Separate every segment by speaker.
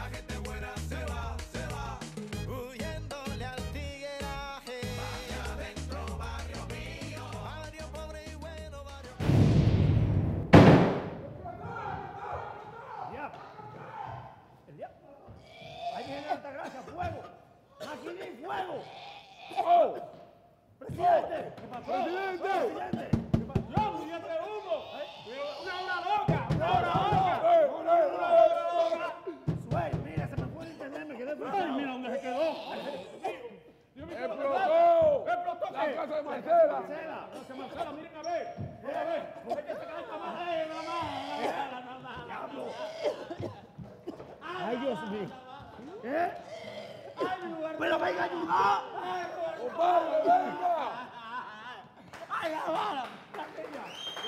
Speaker 1: la gente buena se va, huyéndole al tigueraje. Barrio adentro, barrio mío, barrio pobre y bueno, barrio...
Speaker 2: El diablo. Ahí viene Altagracia, fuego. Aquí hay fuego.
Speaker 3: ¡Oh!
Speaker 2: ¡Presidente!
Speaker 3: ¡Presidente!
Speaker 2: ¡Presidente!
Speaker 4: ¡Diablo, ya te humo! ¡Una hora loca! ¡Una hora loca!
Speaker 2: Suey, mira, se me fue el internet, me quedé
Speaker 4: ¡Ay,
Speaker 2: frustrado.
Speaker 4: mira dónde se quedó!
Speaker 3: ¡Explotó!
Speaker 4: ¡Explotó
Speaker 3: ¡La
Speaker 4: qué!
Speaker 3: casa de Marcela!
Speaker 2: Marcela.
Speaker 4: No se Marcela, miren a ver. Miren a ver. Es que se cae esta madre, nada más.
Speaker 2: ¡Diablo! ¡Ay, Dios mío! ¿Eh?
Speaker 4: ¡Ay, mi lugar!
Speaker 2: ¡Pero venga a ayudar!
Speaker 3: ¡Compadre, venga!
Speaker 4: ¡Ay, la bala! ¡La niña!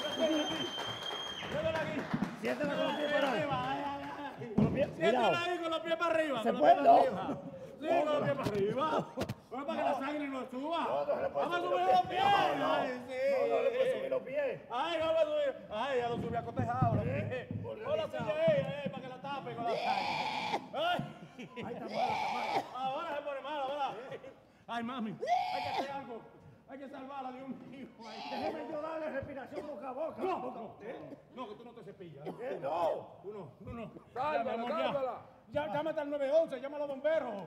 Speaker 4: ¡Déjala aquí!
Speaker 2: Siéntela con los pies para arriba.
Speaker 4: ¡Ay, ay, ay!
Speaker 2: Con los pies,
Speaker 4: Siéntala
Speaker 2: cuidado.
Speaker 4: ahí con los pies para arriba.
Speaker 2: ¿Se
Speaker 4: con los
Speaker 2: puede?
Speaker 4: pies
Speaker 2: No.
Speaker 4: para arriba. Sí, con los pies para arriba. Bueno, para que la sangre no suba. Vamos a subir los pies. Ay, sí.
Speaker 2: No le puedo subir los pies.
Speaker 4: Ay, vamos a subir. Ay, ya lo subí acotejado. Los pies. Con la silla ahí, para que la tape con la sangre. Ay.
Speaker 2: Ahí está mala, está mala.
Speaker 4: Ahora se pone mala, ¿verdad? Ay, mami, hay que hacer algo. Hay que salvarla, Dios mío. Ay,
Speaker 2: Déjeme yo darle respiración boca a boca.
Speaker 4: no, que tú no te cepillas.
Speaker 2: No.
Speaker 4: Tú no.
Speaker 3: Sálvala,
Speaker 4: Ya, mi amor,
Speaker 3: sálvala.
Speaker 4: Ya, llámate al 911, llámalo a bomberos.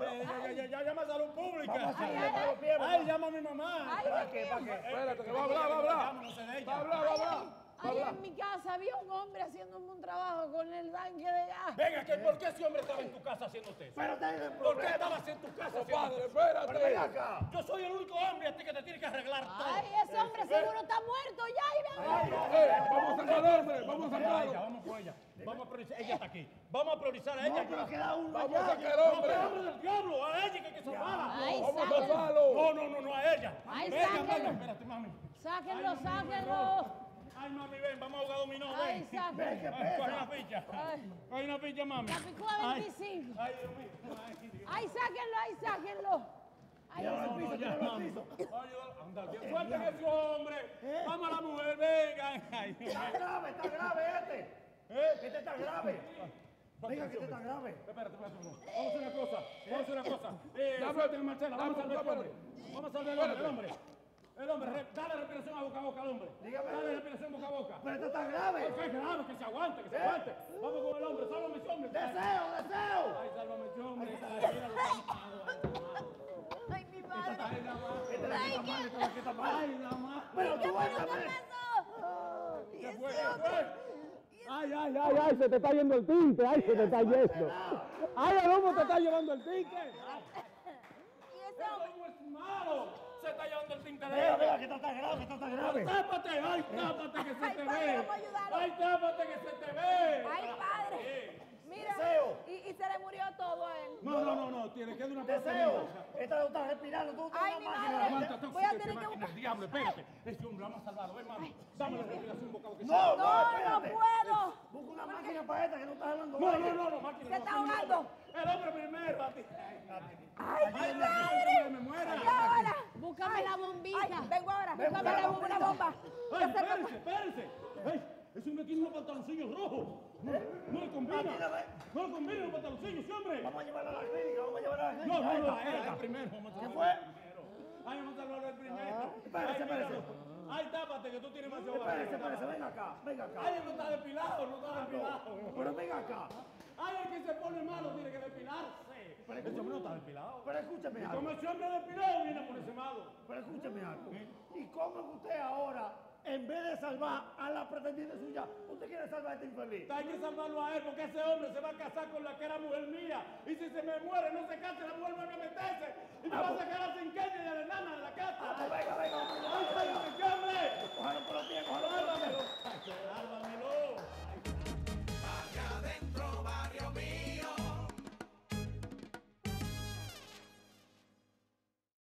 Speaker 4: Ya llama a salud pública.
Speaker 2: Vamos a subirle para los pies.
Speaker 4: Ay, llama a mi mamá.
Speaker 2: ¿Para qué? ¿Para qué?
Speaker 3: Espérate, que va a hablar, va a hablar.
Speaker 4: Vámonos de
Speaker 3: Va a
Speaker 4: ella.
Speaker 3: hablar, va a hablar.
Speaker 5: Ahí en mi casa había un hombre haciendo un trabajo con el tanque de gas.
Speaker 4: Venga, ¿por qué ese hombre estaba en tu casa haciéndote eso?
Speaker 2: Pero tengo el
Speaker 4: ¿Por qué
Speaker 2: problema.
Speaker 4: estabas en tu casa
Speaker 3: Compadre,
Speaker 4: haciéndote eso?
Speaker 2: Pero ven
Speaker 3: espérate.
Speaker 2: acá.
Speaker 4: Yo soy el único hombre a ti que te tiene que arreglar todo.
Speaker 5: Ay, ese hombre seguro está muerto ya. Y
Speaker 3: Vamos a sacar al hombre, vamos a
Speaker 4: Ella,
Speaker 3: sacarlo.
Speaker 4: vamos con ella. Vamos a priorizar. Ella está aquí. Vamos a priorizar a ella.
Speaker 2: No, pero queda uno
Speaker 3: Vamos a
Speaker 2: allá.
Speaker 3: sacar al
Speaker 4: No,
Speaker 3: hombre.
Speaker 4: pero hombre del diablo, a ella que hay que salvarla.
Speaker 5: Ay,
Speaker 3: Vamos a
Speaker 5: sáquenlo.
Speaker 3: salvarlo.
Speaker 4: No, a ella.
Speaker 5: Ay,
Speaker 4: Venga,
Speaker 5: sáquenlo.
Speaker 4: venga, espérate, mami.
Speaker 5: Sáquenlo,
Speaker 4: Ay,
Speaker 5: sáquenlo.
Speaker 4: Ay, mami, ven, vamos a jugar dominó,
Speaker 5: Ay,
Speaker 4: ven.
Speaker 5: sáquenlo.
Speaker 4: Ay, coge una ficha.
Speaker 5: Ay.
Speaker 4: Coge una ficha, mami.
Speaker 5: La picó a 25.
Speaker 4: Ay, Dios mío. Ay, Dios.
Speaker 5: Ay, sáquenlo, ay, sáquenlo. Ay,
Speaker 4: No, no, ya, mami. Ayúdalo. Anda, que suelten ese hombre. Vamos a la mujer, venga. Ay, Dios mío.
Speaker 2: Está grave este. Este está grave. Venga, que este está grave.
Speaker 4: Espérate. Vamos a hacer una cosa.
Speaker 3: Dame-
Speaker 4: Suelten a Marcela, vamos a salvar
Speaker 3: dame-
Speaker 4: al hombre. Vamos a salvar al hombre. El hombre, dale respiración a boca a boca al hombre.
Speaker 2: Dígame.
Speaker 4: Dale respiración boca a boca.
Speaker 2: Pero este está grave.
Speaker 4: Qué grave, que se aguante, que se aguante. Vamos con el hombre, sálvame ese hombre.
Speaker 2: Deseo.
Speaker 4: Ay, sálvame ese hombre. Ay, míralo, está malo.
Speaker 5: ay, mi madre.
Speaker 4: Ay, la madre.
Speaker 2: Este la quita mal, este la quita mal.
Speaker 4: Ay, la madre.
Speaker 2: Pero tú vas a
Speaker 5: ¿Qué
Speaker 2: ver.
Speaker 5: pasó? ¿Y
Speaker 4: ¿Qué
Speaker 5: ese
Speaker 4: fue? ¿Qué
Speaker 5: hombre?
Speaker 4: fue?
Speaker 6: Ay, se te está yendo el tinte, ay, se te está yendo. Ay, el hombre te está llevando el tinte.
Speaker 5: ¿Y ese
Speaker 4: Ese
Speaker 5: hombre?
Speaker 4: hombre es malo. Se está llevando el tinte de
Speaker 2: Venga,
Speaker 4: ella.
Speaker 2: que esta está grave, esta está grave.
Speaker 4: Tápate, ay, tápate que se
Speaker 5: Ay,
Speaker 4: te
Speaker 5: padre,
Speaker 4: ve.
Speaker 5: vamos a ayudarlo.
Speaker 4: Ay, tápate que se te ve.
Speaker 5: Ay, padre. Mira,
Speaker 2: Deseo.
Speaker 5: y se le murió todo a él.
Speaker 4: No, tiene que dar una parte
Speaker 2: Deseo.
Speaker 4: de
Speaker 2: Esta no está respirando. Tú
Speaker 5: Ay,
Speaker 2: estás
Speaker 5: mi
Speaker 2: en una
Speaker 5: madre.
Speaker 2: máquina.
Speaker 4: Aguanta,
Speaker 5: Voy a tener que buscar.
Speaker 4: El diablo, espérate. Ese hombre, vamos a salvarlo. Ven, mami. Dame la respiración boca a boca.
Speaker 2: No,
Speaker 5: No, no
Speaker 2: espérate.
Speaker 5: puedo.
Speaker 2: Busca una máquina para esta que no está hablando.
Speaker 4: No, máquina.
Speaker 5: Se está ahogando.
Speaker 4: El hombre primero, a ti.
Speaker 5: Ay, mi
Speaker 4: Ay,
Speaker 5: madre.
Speaker 4: me muera.
Speaker 5: ¿Y ahora?
Speaker 7: Búscame la bombita.
Speaker 5: Ay, vengo ahora.
Speaker 2: Ven,
Speaker 5: Búscame
Speaker 2: busca la
Speaker 5: una bomba.
Speaker 4: Ay, espérense. Ay, ese hombre tiene unos pantaloncillos rojos. No le combina. No le combina los pantaloncillos, ese hombre.
Speaker 2: Vamos a llevarla a la clínica, vamos a llevarla a la clínica.
Speaker 4: No,
Speaker 2: Ahí está,
Speaker 4: a
Speaker 2: ahí
Speaker 4: él
Speaker 2: está.
Speaker 4: primero.
Speaker 2: ¿Qué fue?
Speaker 4: Ay, vamos a salvarlo el primero.
Speaker 2: Espérese, espérese.
Speaker 4: Ay, tápate que tú tienes más
Speaker 2: Espérese, venga acá, venga acá.
Speaker 4: Ay, él no está depilado,
Speaker 2: Pero venga acá.
Speaker 4: Ay, el que se pone malo tiene que depilarse. Ese hombre no está depilado.
Speaker 2: Pero escúcheme algo.
Speaker 4: Como ese hombre depilado viene a ponerse malo.
Speaker 2: Pero escúcheme algo. ¿Y cómo es que usted ahora, en vez de salvar a la pretendiente suya, usted quiere salvar a este infeliz?
Speaker 4: Hay que salvarlo a él porque ese hombre se va a casar con la que era mujer mía. Y si se me muere, no se casa, la mujer vuelve a meterse. Y me va a sacar a cinqueña de la enana de la casa.
Speaker 2: Venga, venga,
Speaker 4: ¡Ay, sálvame, qué hombre!
Speaker 2: cójalo por los pies, cójalo por los pies.